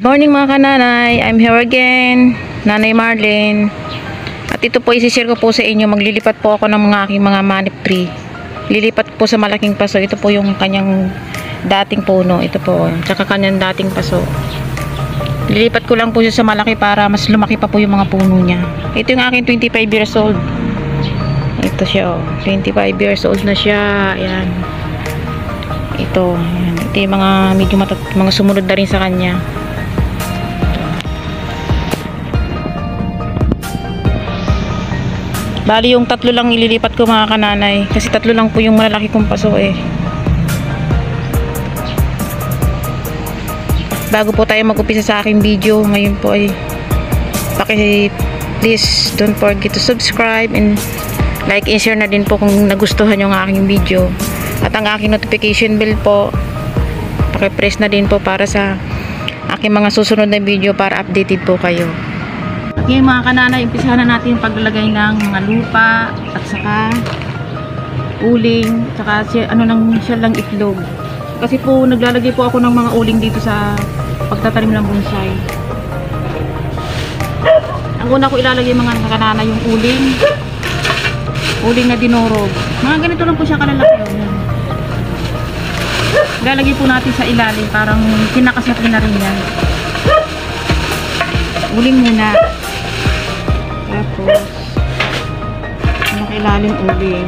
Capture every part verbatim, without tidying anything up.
Morning mga kananay, I'm here again, Nanay Marlene. At ito po isi-share ko po sa inyo, maglilipat po ako ng mga aking mga manip tree. Lilipat po sa malaking paso, ito po yung kanyang dating puno, ito po, tsaka kanyang dating paso. Lilipat ko lang po siya sa malaki para mas lumaki pa po yung mga puno niya. Ito yung aking twenty-five years old. Ito siya, oh. twenty-five years old na siya, ayan. Ito, ayan. Ito yung mga medyo matat mga sumunod na rin sa kanya. Bali yung tatlo lang ililipat ko mga kananay, kasi tatlo lang po yung malalaki kong paso eh. Bago po tayo mag-upisa sa aking video ngayon po ay paki please don't forget to subscribe and like and share na din po kung nagustuhan yung aking video. At ang aking notification bell po, paki-press na din po para sa aking mga susunod na video para updated po kayo. At ngayon mga kananay, umpisahan na natin paglalagay ng mga lupa at saka uling, saka siya, ano lang siya lang itlog. Kasi po naglalagay po ako ng mga uling dito sa pagtatanim ng bonsai. Ang una ko ilalagay mga kananay yung uling. Uling na dinurog. Mga ganito lang po siya kalalaki. Yun. Ilalagay po natin sa ilalim, parang kinakasat na rin yan. Uling muna. Tapos makilalim uling.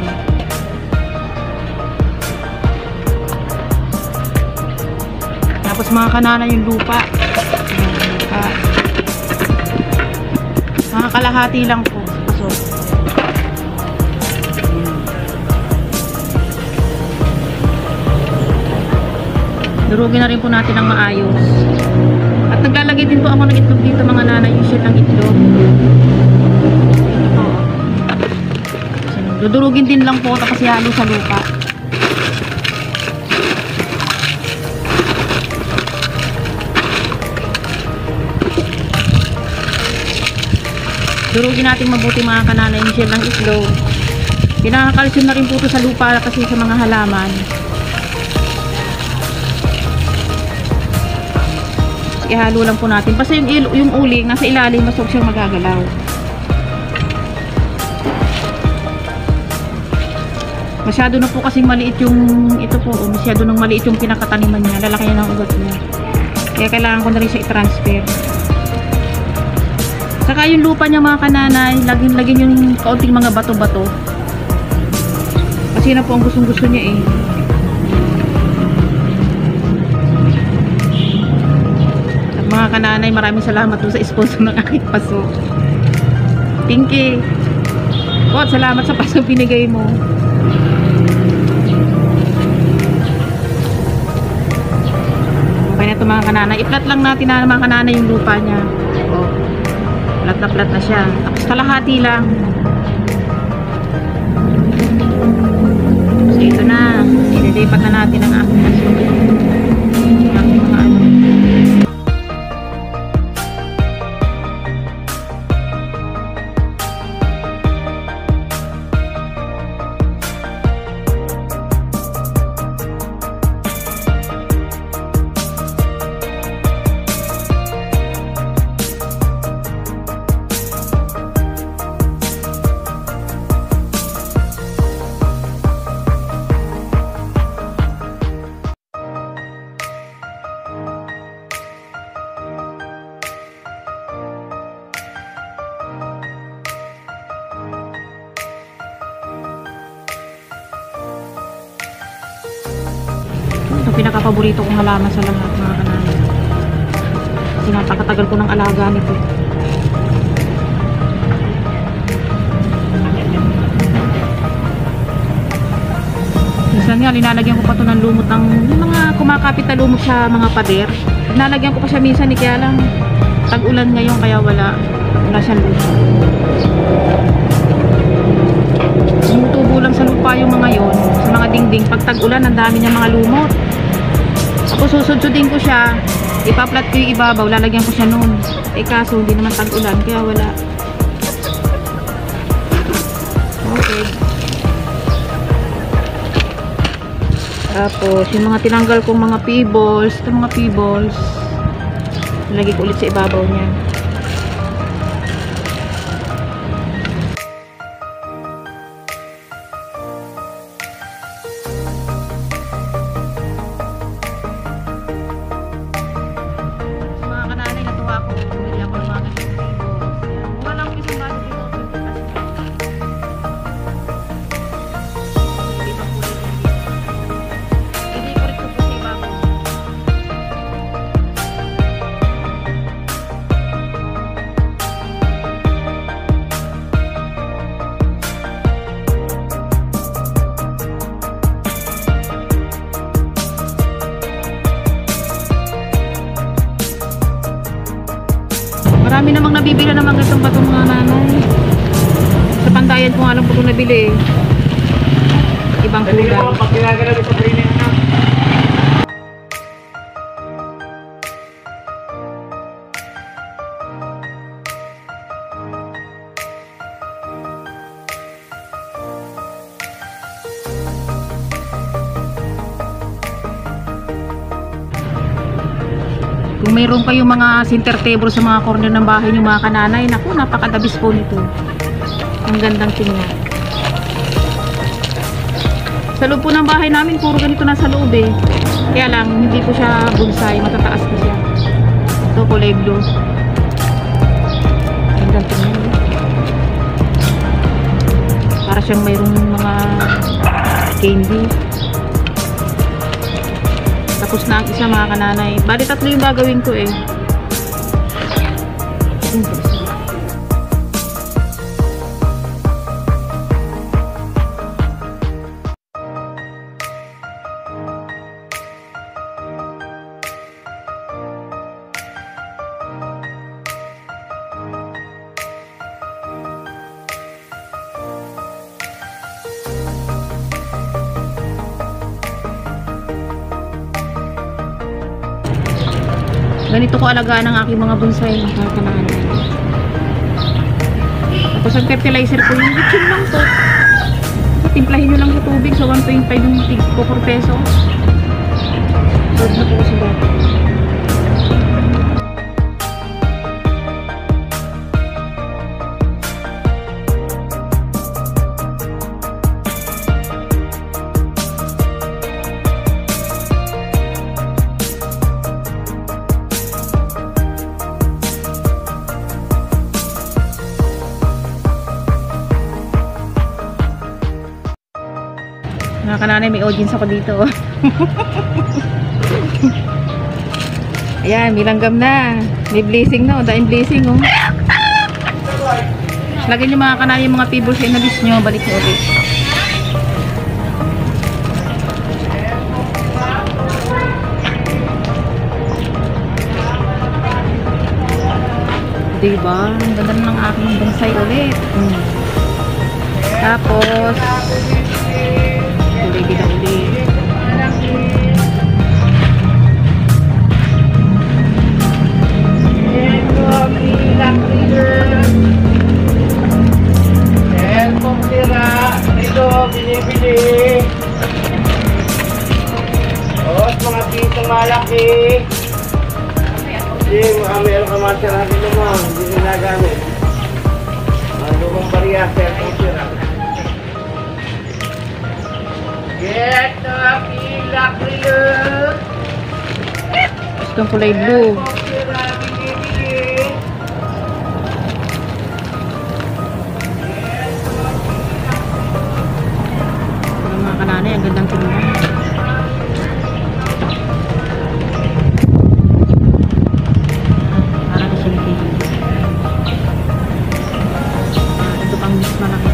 Tapos mga kanana yung lupa. Lupa. Mga kalahati lang po. So, durugin na rin po natin ng maayos. At naglalagay din po ako ng itlog dito mga nanay. Yung shell ng itlog. Dudurugin din lang po tapos ihalo sa lupa. Durugin natin mabuti mga kananay yung shell ng itlog. Pinakakalsyon na rin po ito sa lupa kasi sa mga halaman. Ihalo lang po natin. Basta yung, yung uling nasa ilalim, mas huwag siyang magagalaw. Masyado na po kasing maliit yung ito po, oh, masyado nang maliit yung pinakataniman niya, lalaki niya ng ugat niya. Kaya kailangan ko na rin siya i-transfer. Saka yung lupa niya mga kananay, laging laging yung kaunting mga bato-bato. Kasi na po ang gustong-gusto niya eh. At mga kananay, maraming salamat po sa sponsor ng aking paso. Pinky. Po, salamat sa paso binigay mo. Okay na ito mga kananay. I-flat lang natin na mga kananay yung lupa niya. O, flat na flat na siya. Tapos kalahati lang. So ito na. Ililipat na natin ang aking paso. Ang aking mga ano. Ito pinaka-paborito kong halaman sa lahat mga kananay. Kasi napakatagal ko ng alaga nito. Minsan nga, linalagyan ko pa ito ng lumot ng yung mga kumakapit na lumot sa mga pader. Linalagyan ko pa siya minsan eh, kaya lang tag-ulan ngayon kaya wala. Wala siyang lumot. Tumutubo lang sa lupa yung mga yon, sa mga dingding. Pag tag-ulan, ang dami niya mga lumot. Ako susudsudin ko siya, ipaplat ko yung ibabaw, lalagyan ko siya noon. Eh kaso hindi naman tag-ulan kaya wala. Okay. Tapos, yung mga tinanggal kong mga pebbles, ito mga pebbles, Lagi ko ulit sa ibabaw niya. Mga kananay, natuwa ko. Bumili ako ng mga ganitong tables. Mura lang yung isang bago dito. Marami namang nabibili namang ganitong batong mga nanay. Sa Pantayan ko nga lang po ito nabili eh. Ibang kulay. Pag ginagalaw sa training na. Kung mayroon kayong mga center table sa mga corner ng bahay niyo mga kananay, naku, napakadabis po nito. Ang gandang tingnan. Sa loob po ng bahay namin, puro ganito na sa loob eh. Kaya lang, hindi po siya bonsai, matataas po siya. Ito, kulay blue. Gandang tingnan. Para siyang mayroong mga candy. Tapos na ang isa mga kananay. Bali tatlo yung gagawin ko eh. Ganito ko alagaan ang aking mga bonsai mga kananay. Tapos ang fertilizer ko yung litsin lang to. Timplahin nyo lang sa tubig sa one point five yung tig ko per peso. Good na po sa bata. Mga kananay, may audience ako dito. Ayan, may langgam na. May blessing na. Dahil blessing oh. Lagyan nyo mga kananay yung mga pebbles sa inabis nyo. Balik nyo ulit. Diba? Ang ganda ng aking bonsai ulit. Hmm. Tapos ready na ulit. Cellphone tira. Ito, binibili. Os, mga pitong malaki. Hindi, meron ka mga tira natin naman. Hindi ninagamit. Mga lumang bariya, cellphone tira. Get the pilak riluk. Itong kulay blue. Ang mga kananay, ang gandang tingnan. Para na siyang tingnan. Ito pang mas malaki.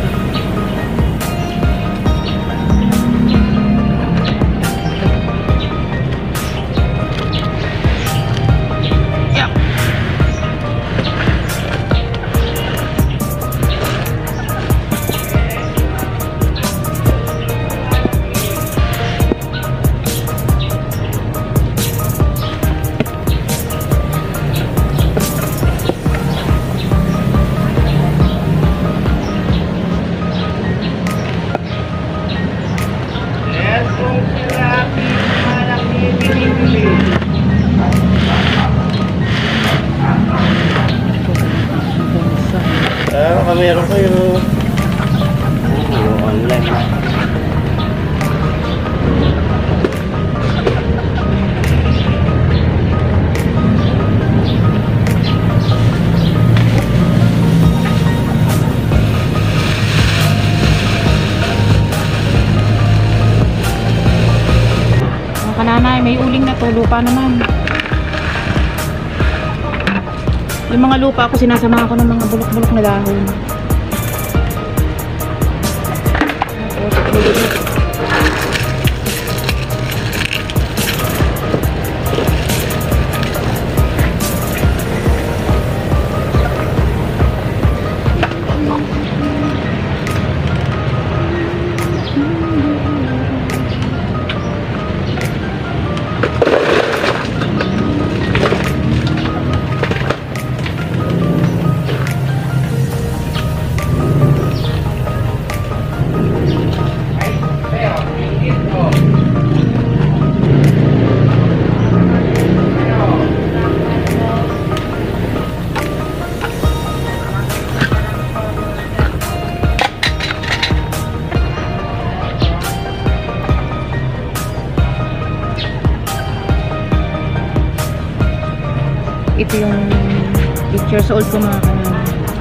kananay, may uling na to, lupa naman. Yung mga lupa ko, sinasama ko ng mga bulok-bulok na dahon. Ito yung eight years old ko mga kanana.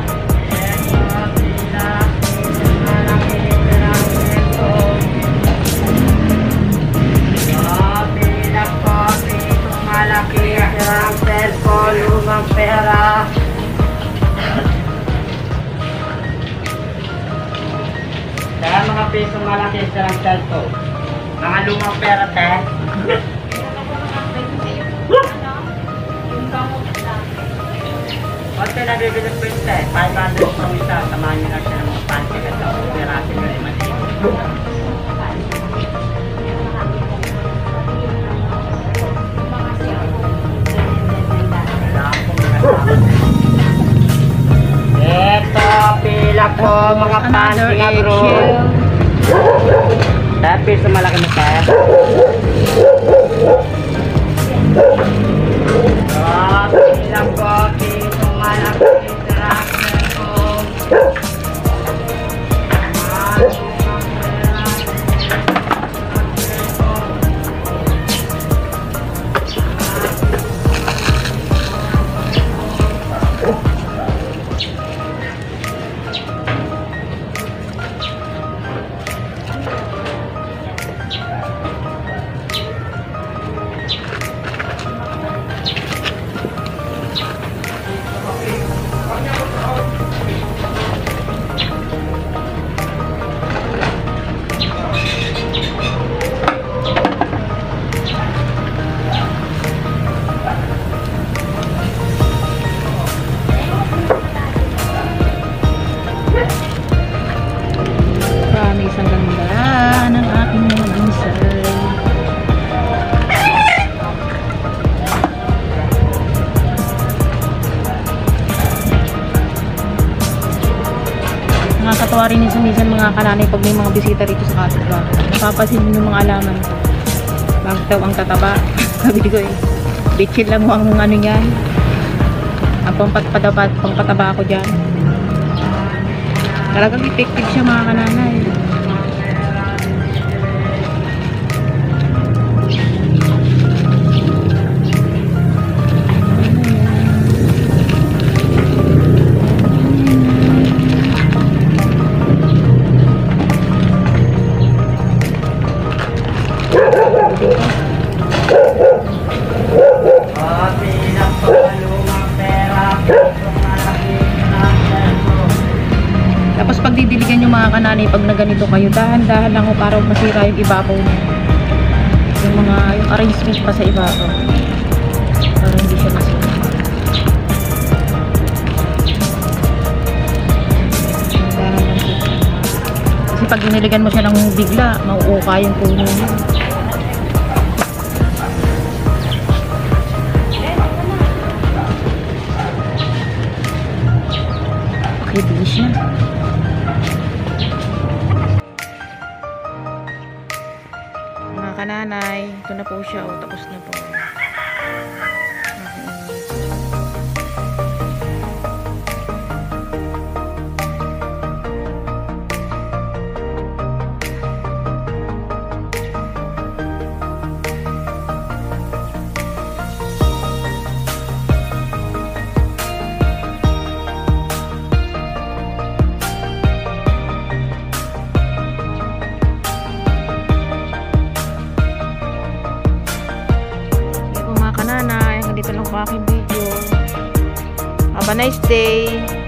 Kaya mga pisong malaki sa lang cellphone. Mga lumang pera, te. Konti na bibili po ito eh. five hundred po isa. Samahan nyo lang siya ng mga panty at ako. Pirasin nyo rin maliit. Ito, pila po mga panty nga bro. Dahil piso malaki na tayo. Oh, pila po, piso malaki na po. Promise, ang ganda ng aking mga ginsay. Nakakatawa rin minsan-minsan mga kananay pag may mga bisita rito sa kapitbahay. Napapasin mo yung mga alaman. Bakit daw ang tataba? Sabi ko eh, bitchin lang mo ang ano niyan. Ang pampataba, pampataba ako dyan. Talagang effective siya mga kananay. Tapos pag didiligan yung mga kananay, pag na ganito kayo, dahan-dahan lang ho para masira yung ibabaw niya. Yung mga, yung arrangement pa sa ibabaw. Para hindi siya masira. Dahan lang po. Kasi pag diniligan mo siya ng bigla, mauuka yung puno niya. Okay, bilis niya. Mga kananay, ito na po siya. O, tapos na po. dito lang po aking video. Have a nice day.